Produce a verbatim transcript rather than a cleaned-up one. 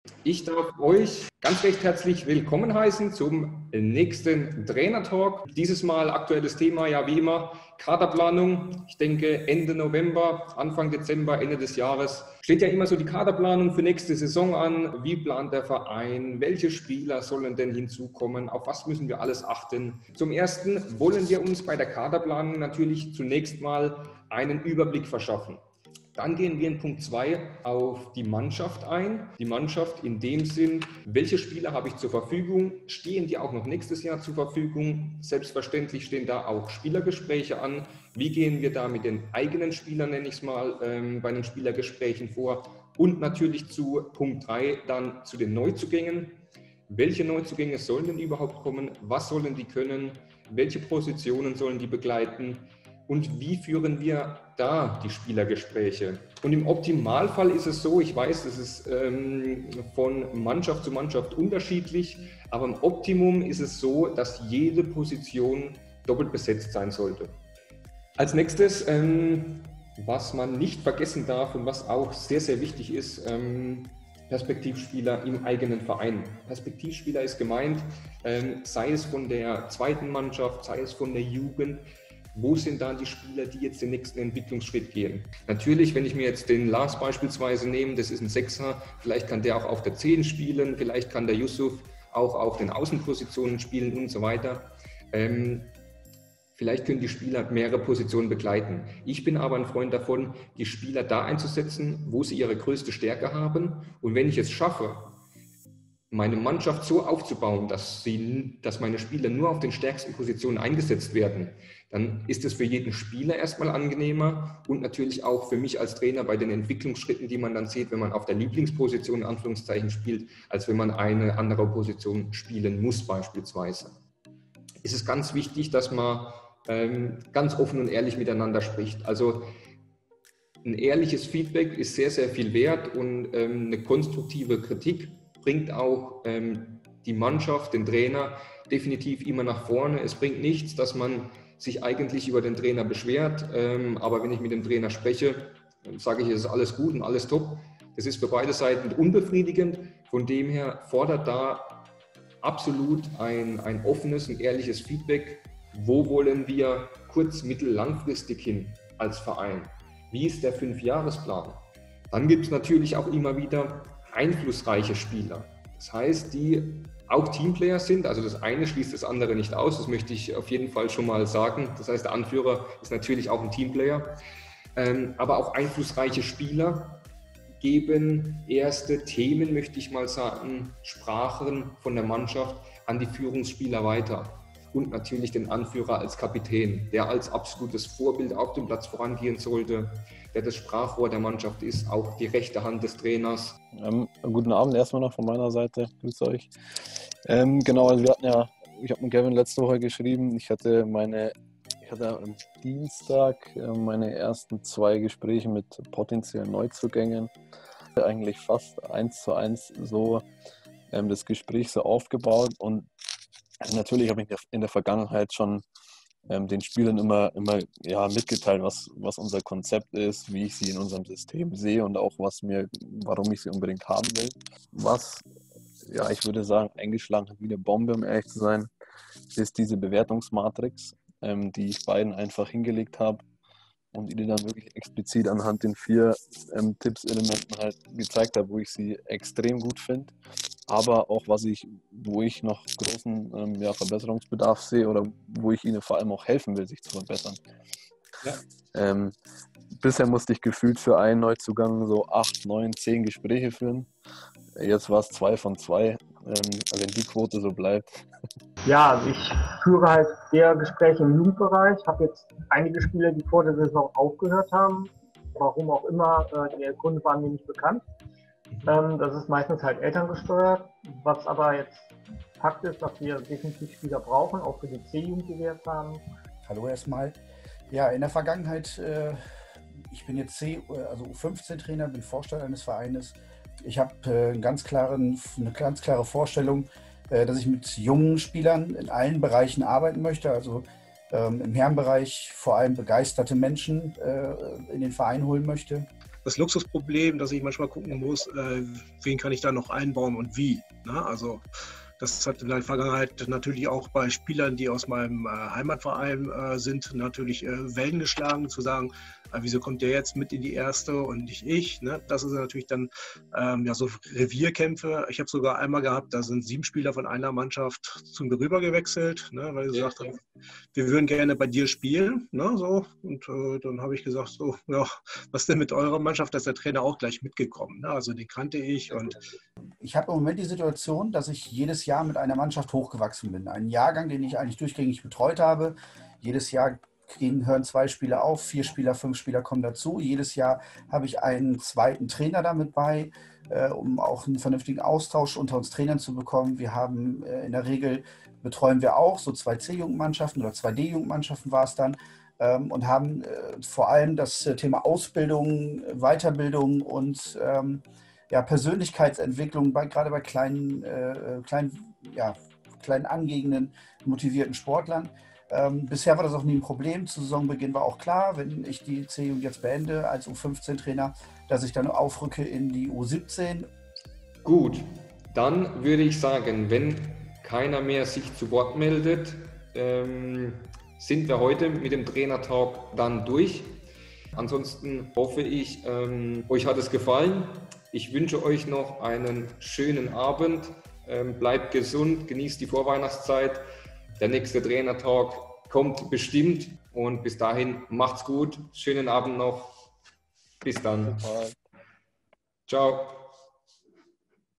Ich darf euch ganz recht herzlich willkommen heißen zum nächsten Trainer-Talk. Dieses Mal aktuelles Thema, ja wie immer, Kaderplanung. Ich denke Ende November, Anfang Dezember, Ende des Jahres steht ja immer so die Kaderplanung für nächste Saison an. Wie plant der Verein? Welche Spieler sollen denn hinzukommen? Auf was müssen wir alles achten? Zum Ersten wollen wir uns bei der Kaderplanung natürlich zunächst mal einen Überblick verschaffen. Dann gehen wir in Punkt zwei auf die Mannschaft ein. Die Mannschaft in dem Sinn, welche Spieler habe ich zur Verfügung? Stehen die auch noch nächstes Jahr zur Verfügung? Selbstverständlich stehen da auch Spielergespräche an. Wie gehen wir da mit den eigenen Spielern, nenne ich es mal, ähm, bei den Spielergesprächen vor? Und natürlich zu Punkt drei dann zu den Neuzugängen. Welche Neuzugänge sollen denn überhaupt kommen? Was sollen die können? Welche Positionen sollen die begleiten? Und wie führen wir da die Spielergespräche? Und im Optimalfall ist es so, ich weiß, das ist ähm, von Mannschaft zu Mannschaft unterschiedlich, aber im Optimum ist es so, dass jede Position doppelt besetzt sein sollte. Als nächstes, ähm, was man nicht vergessen darf und was auch sehr, sehr wichtig ist, ähm, Perspektivspieler im eigenen Verein. Perspektivspieler ist gemeint, ähm, sei es von der zweiten Mannschaft, sei es von der Jugend. Wo sind da die Spieler, die jetzt den nächsten Entwicklungsschritt gehen? Natürlich, wenn ich mir jetzt den Lars beispielsweise nehme, das ist ein Sechser, vielleicht kann der auch auf der zehn spielen, vielleicht kann der Yusuf auch auf den Außenpositionen spielen und so weiter. Ähm, vielleicht können die Spieler mehrere Positionen begleiten. Ich bin aber ein Freund davon, die Spieler da einzusetzen, wo sie ihre größte Stärke haben. Und wenn ich es schaffe, meine Mannschaft so aufzubauen, dass, sie, dass meine Spieler nur auf den stärksten Positionen eingesetzt werden, dann ist es für jeden Spieler erstmal angenehmer und natürlich auch für mich als Trainer bei den Entwicklungsschritten, die man dann sieht, wenn man auf der Lieblingsposition in Anführungszeichen spielt, als wenn man eine andere Position spielen muss beispielsweise. Es ist ganz wichtig, dass man ähm, ganz offen und ehrlich miteinander spricht. Also ein ehrliches Feedback ist sehr, sehr viel wert und ähm, eine konstruktive Kritik bringt auch ähm, die Mannschaft, den Trainer definitiv immer nach vorne. Es bringt nichts, dass man sich eigentlich über den Trainer beschwert, ähm, aber wenn ich mit dem Trainer spreche, sage ich, es ist alles gut und alles top. Das ist für beide Seiten unbefriedigend. Von dem her fordert da absolut ein, ein offenes und ehrliches Feedback. Wo wollen wir kurz-, mittel-, langfristig hin als Verein? Wie ist der Fünfjahresplan? Dann gibt es natürlich auch immer wieder einflussreiche Spieler. Das heißt, die auch Teamplayer sind, also das eine schließt das andere nicht aus, das möchte ich auf jeden Fall schon mal sagen. Das heißt, der Anführer ist natürlich auch ein Teamplayer, ähm, aber auch einflussreiche Spieler geben erste Themen, möchte ich mal sagen, Sprachen von der Mannschaft an die Führungsspieler weiter. Und natürlich den Anführer als Kapitän, der als absolutes Vorbild auf dem Platz vorangehen sollte, der das Sprachrohr der Mannschaft ist, auch die rechte Hand des Trainers. Ähm, guten Abend erstmal noch von meiner Seite, grüß euch. Ähm, genau, also wir hatten ja, ich habe mit Kevin letzte Woche geschrieben, ich hatte meine, ich hatte am Dienstag äh, meine ersten zwei Gespräche mit potenziellen Neuzugängen, eigentlich fast eins zu eins so ähm, das Gespräch so aufgebaut und natürlich habe ich in der Vergangenheit schon ähm, den Spielern immer, immer ja, mitgeteilt, was, was unser Konzept ist, wie ich sie in unserem System sehe und auch was mir, warum ich sie unbedingt haben will. Was, ja, ich würde sagen, eingeschlagen hat wie eine Bombe, um ehrlich zu sein, ist diese Bewertungsmatrix, ähm, die ich beiden einfach hingelegt habe und ihnen dann wirklich explizit anhand den vier ähm, Tipps-Elementen halt gezeigt habe, wo ich sie extrem gut finde. Aber auch was ich, wo ich noch großen ähm, ja, Verbesserungsbedarf sehe oder wo ich ihnen vor allem auch helfen will, sich zu verbessern. Ja. Ähm, bisher musste ich gefühlt für einen Neuzugang so acht, neun, zehn Gespräche führen. Jetzt war es zwei von zwei, ähm, wenn die Quote so bleibt. Ja, also ich führe halt eher Gespräche im Jugendbereich. Ich habe jetzt einige Spieler, die vor der Saison aufgehört haben. Warum auch immer, äh, die Gründe waren mir nicht bekannt. Ähm, das ist meistens halt elterngesteuert, was aber jetzt Fakt ist, dass wir definitiv Spieler brauchen, auch für die C-Jugend, die wir jetzt haben. Hallo erstmal. Ja, in der Vergangenheit, äh, ich bin jetzt C, also U fünfzehn Trainer, bin Vorstand eines Vereines. Ich habe äh, einen ganz klaren, eine ganz klare Vorstellung, äh, dass ich mit jungen Spielern in allen Bereichen arbeiten möchte. Also ähm, im Herrenbereich vor allem begeisterte Menschen äh, in den Verein holen möchte. das Luxusproblem, dass ich manchmal gucken muss, äh, wen kann ich da noch einbauen und wie. Ne? Also das hat in der Vergangenheit natürlich auch bei Spielern, die aus meinem äh, Heimatverein äh, sind, natürlich äh, Wellen geschlagen, zu sagen, äh, wieso kommt der jetzt mit in die erste und nicht ich? Ne? Das ist natürlich dann ähm, ja, so Revierkämpfe. Ich habe sogar einmal gehabt, da sind sieben Spieler von einer Mannschaft zu mir rüber gewechselt, ne? Weil sie gesagt haben, wir würden gerne bei dir spielen. Ne? So. Und äh, dann habe ich gesagt, so, ja, was denn mit eurer Mannschaft? Da ist der Trainer auch gleich mitgekommen. Ne? Also den kannte ich und ich habe im Moment die Situation, dass ich jedes Jahr mit einer Mannschaft hochgewachsen bin. Einen Jahrgang, den ich eigentlich durchgängig betreut habe. Jedes Jahr gehen, hören zwei Spieler auf, vier Spieler, fünf Spieler kommen dazu. Jedes Jahr habe ich einen zweiten Trainer damit bei, äh, um auch einen vernünftigen Austausch unter uns Trainern zu bekommen. Wir haben äh, in der Regel, betreuen wir auch so zwei C-Jugendmannschaften oder zwei D-Jugendmannschaften war es dann. Ähm, und haben äh, vor allem das äh, Thema Ausbildung, Weiterbildung und ähm, ja, Persönlichkeitsentwicklung, bei, gerade bei kleinen, äh, kleinen, ja, kleinen angehenden, motivierten Sportlern. Ähm, bisher war das auch nie ein Problem. Zu Saisonbeginn war auch klar, wenn ich die C-Jugend jetzt beende als U fünfzehn Trainer, dass ich dann aufrücke in die U siebzehn. Gut, dann würde ich sagen, wenn keiner mehr sich zu Wort meldet, ähm, sind wir heute mit dem Trainer-Talk dann durch. Ansonsten hoffe ich, ähm, euch hat es gefallen. Ich wünsche euch noch einen schönen Abend. Ähm, bleibt gesund, genießt die Vorweihnachtszeit. Der nächste Trainer-Talk kommt bestimmt und bis dahin macht's gut. Schönen Abend noch. Bis dann. Ciao.